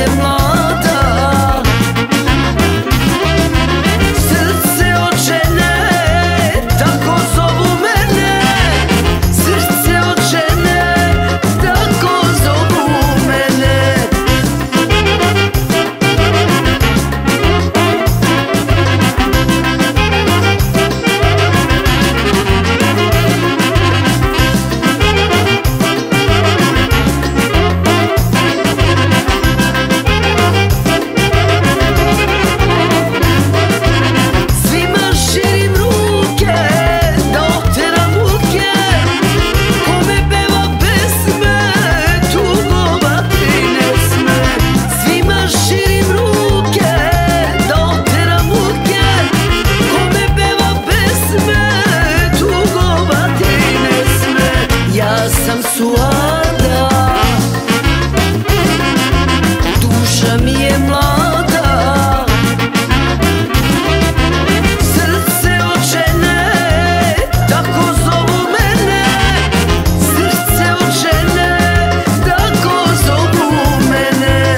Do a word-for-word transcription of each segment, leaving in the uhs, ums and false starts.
je mlada, srce od žene, tako zovu mene. Srce od žene, tako zovu mene. Sam suada, duša mi je mlada, srce od žene, tako zovu mene. Srce od žene, tako zovu mene.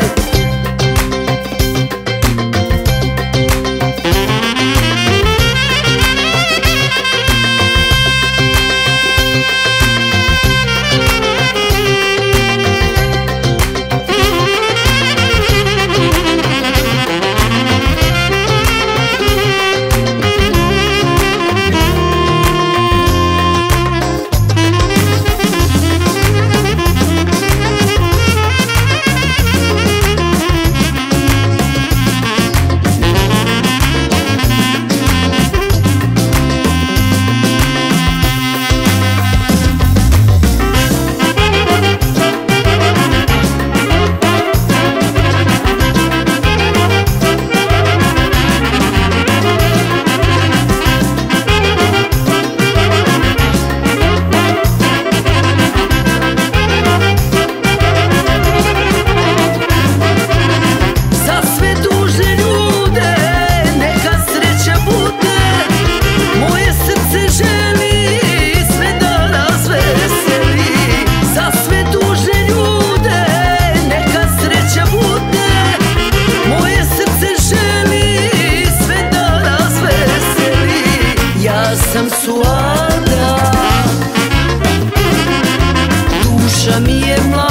Sam suada, duša mi je mlada.